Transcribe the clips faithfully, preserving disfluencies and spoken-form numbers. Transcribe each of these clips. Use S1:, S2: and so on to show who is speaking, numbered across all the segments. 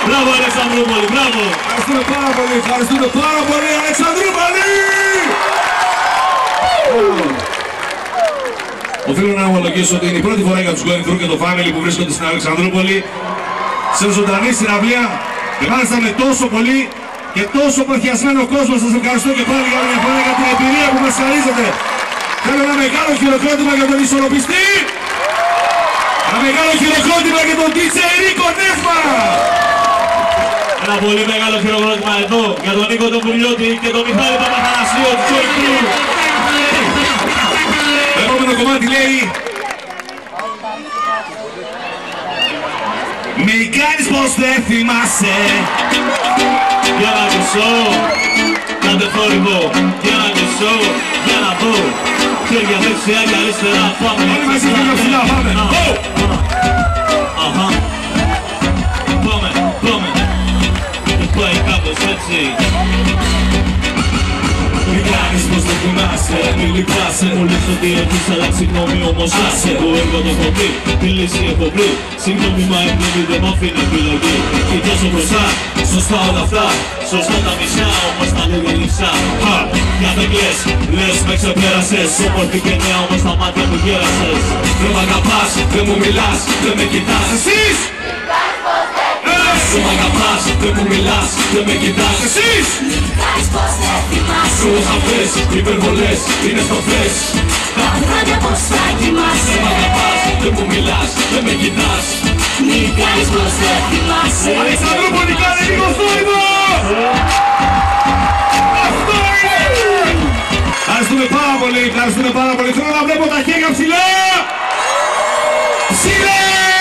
S1: Μπράβο Αλεξανδρούπολη, μπράβο.
S2: Ευχαριστούμε πάρα πολύ, ευχαριστούμε πάρα πολύ Αλεξανδρούπολη. Οφείλω να ομολογήσω ότι είναι η πρώτη φορά για τους Going Through και το Family που βρίσκονται στην Αλεξανδρούπολη σε ζωντανή συναυλία και μάλιστα με τόσο πολύ και τόσο παθιασμένο κόσμο. Σας ευχαριστώ και πάλι για μια φορά για την εμπειρία που μας χαρίζετε. Θέλω ένα μεγάλο χειροκρότημα για τον ισορροπιστή. Ένα μεγάλο χειροκρότημα για τον ντι τζέι Νίκο Νεύμα.
S1: Ένα πολύ μεγάλο χειροκρότημα εδώ για τον Νίκο τον Πουλιώτη και τον Μιχάλη Παπαθανασίου του Going Through.
S2: Το επόμενο κομμάτι λέει μη κάνεις πως δεν θυμάσαι.
S1: Για να μισώ, κάντε θόρυβο. Για να μισώ, για να δω. Χέρια δεξιά και αριστερά, πάμε.
S2: Όλοι μαζί χέρια ψηλά, πάμε.
S1: Αχα. Πάμε, πάμε. Και πάει κάπως έτσι.
S2: Μη κάνεις πως δεν θυμάσαι, μη λυπάσαι.
S1: Μου λες ότι έχεις αλλάξει γνώμη όμως άσε. Το έργο το έχω πει, τη λύση έχω βρει. Συγγνώμη μα εμπνεύει δεν μ' αφήνει επιλογή. Κοιτάζω μπροστά, σωστά όλα αυτά. Σωστά τα μισά, όμως τα λέγω λυψά. Για δεν κλαις, λες με ξεπέρασες. Όμορφη και νέα όμως τα μάτια μου γέρασες.
S2: Δεν μ' αγαπάς, δεν μου μιλάς, δεν με κοιτάς. Εσείς! Σου μ' αγαπάς, δεν μου μιλάς, δεν με κοιτάς. Εσείς! Σου είχα βρες, υπερβολές, είναι στο θες.
S3: Τα χρόνια πως θα κοιμάσαι.
S2: Δεν μ' αγαπάς, δεν μου μιλάς, δεν με κοιτάς.
S3: Μη κάνεις πως δεν θυμάσαι.
S2: Αλεξανδρούπολη, κάνε λίγο θόρυβο! Αυτό είναι! Ευχαριστούμε πάρα πολύ, ευχαριστούμε πάρα πολύ. Θέλω να βλέπω τα χέρια ψηλά! Ψηλά!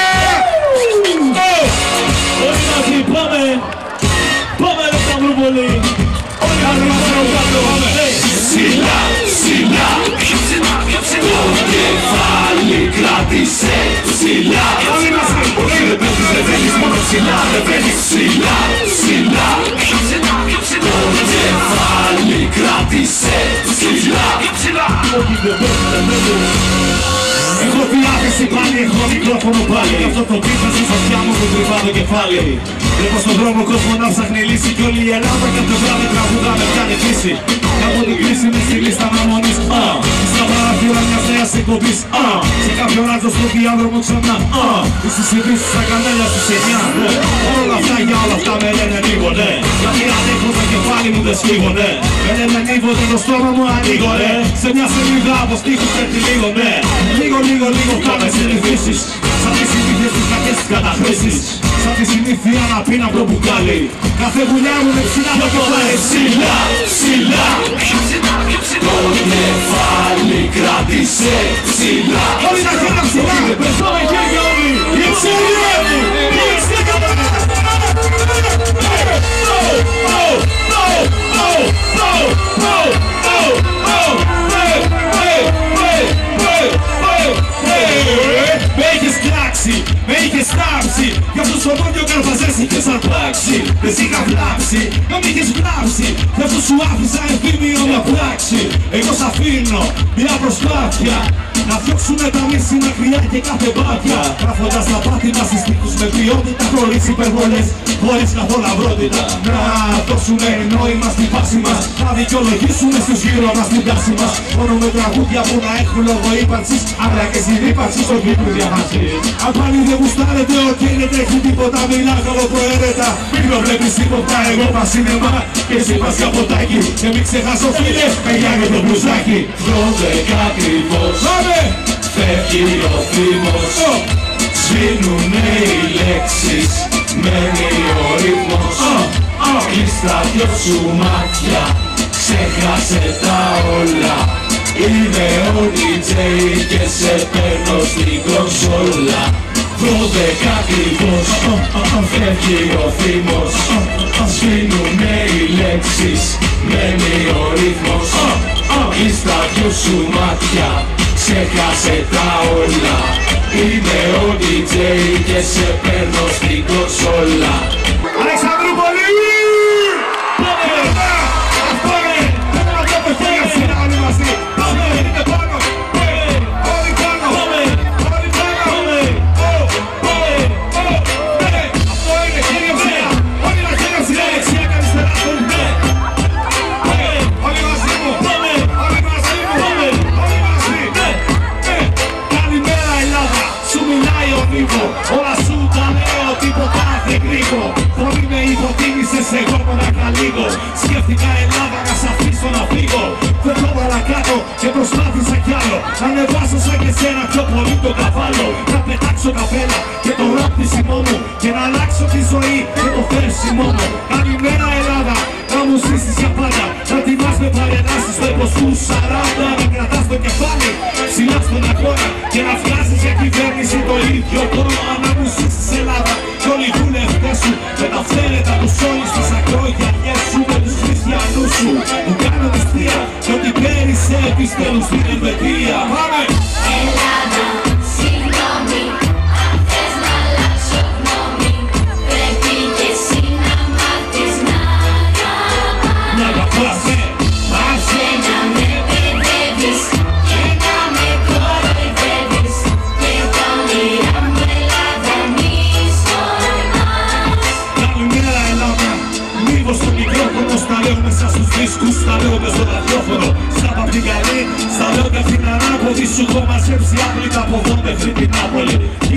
S1: Όλοι μαζί, πάμε. Πάμε Αλεξανδρούπολη. Όλοι μαζί, πάμε.
S2: Ψηλά, ψηλά, το κεφάλι κράτησε ψηλά. Όχι δεν παίζεις, δεν θέλεις, μόνο ψηλά, δεν παίζεις. Ψηλά, ψηλά, το κεφάλι κράτησε ψηλά. Έχω διάθεση πάλι, έχω μικρόφωνο πάλι. Γι' αυτό το πίσω στη φωτιά μου που κρυβά το κεφάλι. Βλέπω στον δρόμο κόσμο να ψάχνει λύση κι όλη η Ελλάδα και το βράδυ τραγουδάμε πιάνει φύση. Κάπου την κρίση με στη λίστα αναμονής. Στα παραθύρα μιας νέας εκπομπής. Σε κάποιο ράτζο στο διάδρομο ξανά. Στις ειδήσεις στα κανάλια στις εννιά. Όλα αυτά για όλα αυτά με λένε λίγο ναι. Γιατί ανέχω το κεφάλι μου δεν σφίγω ναι. Με λένε νύβονται το στόμα μου ανοίγω ναι. Σε μια σελίδα από στίχους έτσι λίγο ναι. Λίγο λίγο λίγο κάμε συνηθίσεις. Σαν τις συνήθειες τους κακές τις καταχρήσεις. Σαν τη συνήθεια να πει να βρω μπουκάλι. Κάθε γουλιά μου με ψηλά το κεφάλι. Ψηλά, ψηλά, το κεφάλι κράτησε ψηλά. Όλοι τα χέρια ψηλά.
S1: Πεσάμε χέρια όλοι.
S2: Ψηλά. Με είχες κλάξει, με είχες τάψει. Γι' αυτό στον πόδιο καρπαζές είχες αρπάξει. Δεν σ' είχα βλάψει, δεν μ' είχες βλάψει. Γι' αυτό σου άφησα ευθύμιο μια πράξη. Εγώ σ' αφήνω μια προσπάθεια να διώξουνε τα μίση μακριά και κάθε μπάτια. Γράφοντας τα πάτηνα στις τύχους με ποιότητα. Χωρίς υπερβολές, χωρίς καθόλου αυρότητα. Να δώσουνε νόημα στη φάση μας. Να δικαιολογήσουνε στους γύρω μας την τάση μας. Μόνο με τραγούδια που να έχουν λόγο ύπαρξης. Άρα και συνύπαρξη στο κύκλο διαβάσεις. Αν πάλι δεν γουστάρετε, οκ, δεν τρέχει τίποτα. Μιλά καλοπροαίρετα. Μην το βλέπεις τίποτα, εγώ πας σινεμά. Και εσύ πας για ποτάκι. Και μην ξεχάσω φίλε, παιδιά για το μπλουζάκι. Δώδεκα ακριβώς. Φεύγει ο θύμος. Σβήνουνε οι λέξεις. Μένει ο ρυθμός. Κλείς τα δυο σου μάτια. Ξέχασε τα όλα. Είμαι ο ντι τζέι και σε παίρνω στην κονσόλα. Δώδεκα ακριβώς. Φεύγει ο θύμος. Σβήνουνε οι λέξεις. Μένει ο ρυθμός. Κλείς τα δυο σου μάτια. Ξέχασε τα όλα. Είμαι ο ντι τζέι και σε παίρνω στην κονσόλα. Αλεξανδρούπολη! δεν κρύβω. Πολύ με υποτίμησες, εγώ μονάχα λίγο. Σκέφτηκα Ελλάδα να σ' αφήσω να φύγω. Δεν το παρακάτω και προσπάθησα κι άλλο. Να ανεβάσω σαν και σένα πιο πολύ το καβάλο. Να πετάξω καπέλα και το ράπτισιμό μου. Και να αλλάξω τη ζωή και το φέρσιμό μου. Καλημέρα Ελλάδα, να μου ζήσεις για πάντα. Να τιμάς με παρελάσεις στο ύπος του σαράντα. Να κρατάς το κεφάλι ψηλά στον αγώνα. Και να βγάζεις για κυβέρνηση το ίδιο κόμμα. Να μου ζήσεις Ελλάδα κι όλοι οι βουλευτές σου. Με τα φθαίρετα τους όλους τις ακρογιαλιές σου. Με τους χριστιανούς σου που κάνουν νηστεία. Κι ότι πέρισε πιστεύουν στην Ελβετία. Πάμε!
S3: Ελλάδα, συγγνώμη, αν θες να αλλάξω γνώμη, πρέπει και εσύ να μάθεις να αγαπάς.
S2: Να αγαπάς, ναι!
S3: Μάθε να με παιδεύεις και να με κοροϊδεύεις. Και τα όνειρά μου Ελλάδα μη στορμάς.
S2: Καλημέρα Ελλάδα, λίγο στο μικρόφωνο. Στα λέω μέσα στους δίσκους, στα λέω μες στο ραδιόφωνο. Σαν παπτυγαλί, στα λέω καθημερινά. Ποδί σου έχω μαζέψει άπλυτα από εδώ μέχρι την Νάπολη.